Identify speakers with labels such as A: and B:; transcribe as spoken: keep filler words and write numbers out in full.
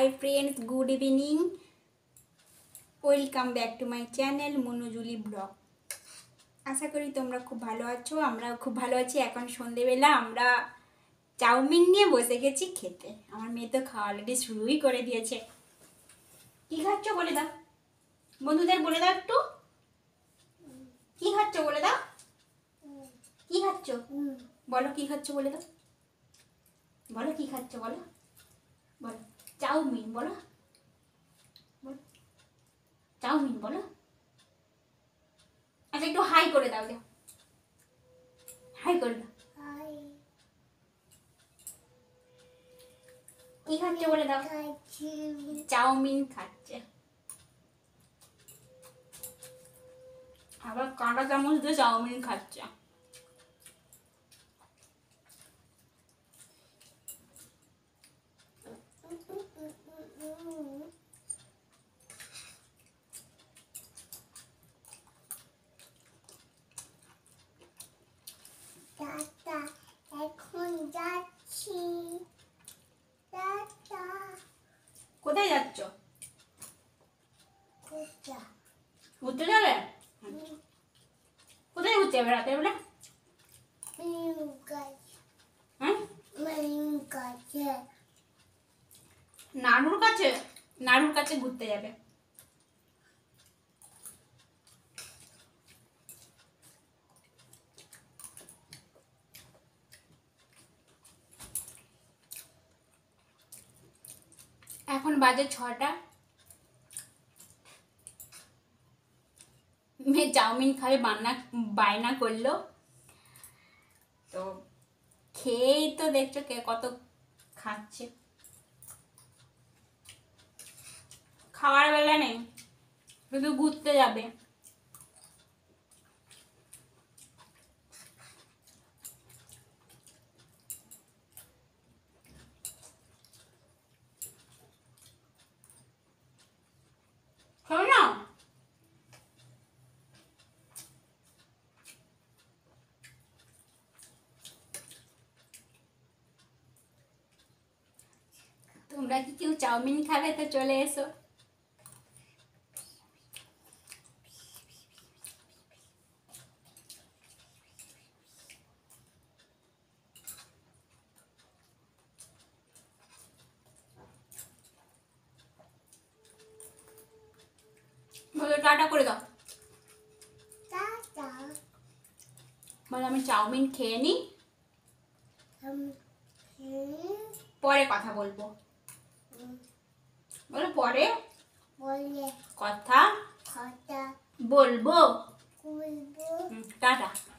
A: High friends, good evening, welcome back to my channel Manujuli blog. আশা করি তোমরা খুব ভালো আছো, আমরাও খুব ভালো আছি। এখন সন্ধেবেলা আমরা চাউমিন নিয়ে বসে গেছি খেতে। আমার মেয়ে তো খাওয়া অলরেডি শুরুই করে দিয়েছে। কি খাচ্ছ বলে দাও, বন্ধুদের বলে দাও একটু, কি খাচ্ছ বলে দাও, কি খাচ্ছ বলো, কি খাচ্ছ বলে দাও, বলো কি খাচ্ছ বলো, বলো চাউমিন, বলো চাউমিন বলো। আচ্ছা একটু হাই করে দাও, যাও হাই করে দাও। কি খাচ্ছে বলে দাও, চাউমিন খাচ্ছে। আবার কাঁটা চামচ দিয়ে চাউমিন খাচ্ছে।
B: এখন যাচ্ছি।
A: কোথায় যাচ্ছ? ঘুরতে যাবে? কোথায় ঘুরতে যাবে রাতের বেলা? হ্যাঁ, নাড়ুর কাছে, নাড়ুর কাছে ঘুরতে যাবে। এখন বাজে ছটা। মেয়ে চাউমিন খাবে বান্না বায়না করলো, তো খেয়েই তো দেখছো কে কত খাচ্ছে। খাওয়ার বেলা নেই, শুধু ঘুরতে যাবে। শোনো না, তোমরা কি কেউ চাউমিন খাবে তো চলে এসো। বলো টাটা করে দাও, বলো আমি চাউমিন খেয়ে নি, পরে কথা বলবো। বলো পরে কথা বলবো। টাটা।